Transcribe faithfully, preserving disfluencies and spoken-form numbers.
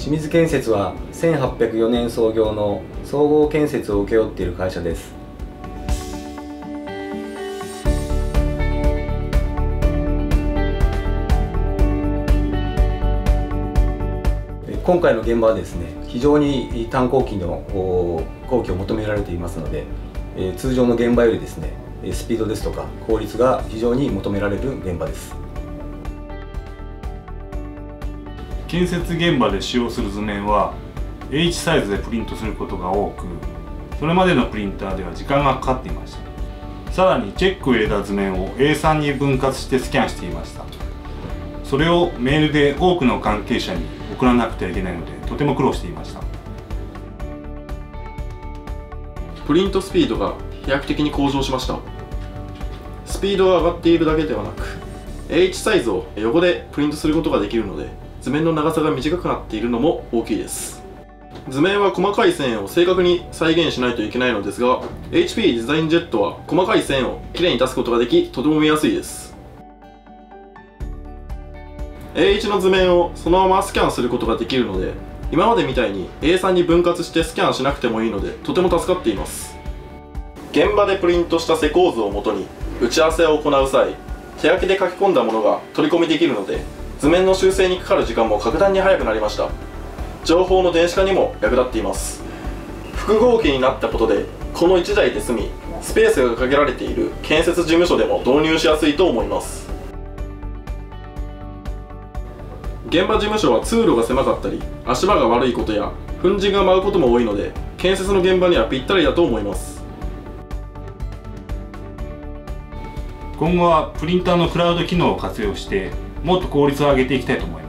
清水建設はせんはっぴゃくよねん創業の総合建設を請け負っている会社です。今回の現場はですね、非常に短工期の工期を求められていますので、通常の現場よりですね、スピードですとか効率が非常に求められる現場です。 建設現場で使用する図面は エイチ サイズでプリントすることが多く、それまでのプリンターでは時間がかかっていました。さらにチェックを入れた図面を エースリー に分割してスキャンしていました。それをメールで多くの関係者に送らなくてはいけないので、とても苦労していました。 プリントスピードが飛躍的に向上しました。スピードが上がっているだけではなく、エイチ サイズを横でプリントすることができるので、図面の長さが短くなっているのも大きいです。図面は細かい線を正確に再現しないといけないのですが、 エイチピー デザインジェットは細かい線をきれいに出すことができ、とても見やすいです。 エーワン の図面をそのままスキャンすることができるので、今までみたいに エースリー に分割してスキャンしなくてもいいので、とても助かっています。現場でプリントした施工図をもとに打ち合わせを行う際、手書きで書き込んだものが取り込みできるので、図面の修正にかかる時間も格段に早くなりました。情報の電子化にも役立っています。複合機になったことで、このいちだいで済み、スペースが限られている建設事務所でも導入しやすいと思います。現場事務所は通路が狭かったり、足場が悪いことや粉塵が舞うことも多いので、建設の現場にはぴったりだと思います。 今後はプリンターのクラウド機能を活用して、もっと効率を上げていきたいと思います。